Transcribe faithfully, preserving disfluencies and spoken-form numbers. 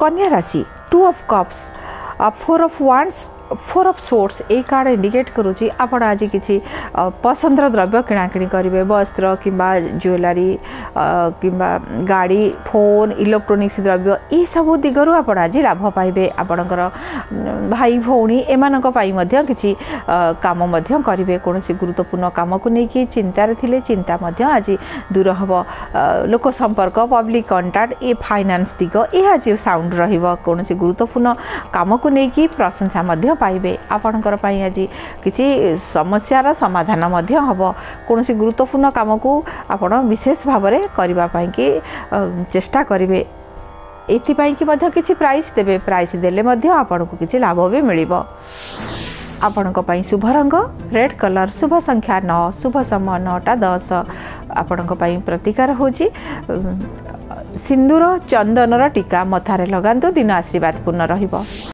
कन्या राशि two of cups four of wands four of swords a card indicate करुँची आपण आज किसी पसंदर द्रव्य किणाकिणी करेंगे वस्त्र किंबा ज्वेलरी किंबा गाड़ी फोन इलेक्ट्रोनिक्स द्रव्य ये सब दिगरु आपण आज लाभ पाइबे आपणकर भाई भौणी एमानक पाई मध्य किछि काम मध्य करिवे कोनोसी गुरुत्वपूर्ण काम को नेकी चिंतार थिले चिंता मध्य आज दूर हबो लोक संपर्क पब्लिक कांटेक्ट ए फाइनेंस दिग ए आज साउंड रहिबो कोनोसी गुरुत्वपूर्ण काम को नेकी प्रशंसा मध्य पाइबे आपणकर पाई आज किछि समस्यार समाधान मध्य हबो कोनोसी गुरुत्वपूर्ण काम को आपण विशेष भाव में करबा पाई कि चेष्टा करिवे एथिपाई कि मध्य किछि प्राइस देबे प्राइस देले मध्य आपण को किछि लाभ भी मिलिबो आपणक पाई शुभ रंग रेड कलर शुभ संख्या नौ शुभ समय नौटा दस आपणक पाई प्रतिकार होची सिंदूर चंदनर टीका मथारे लगांतु दिन आशीर्वाद पूर्ण रहिबो।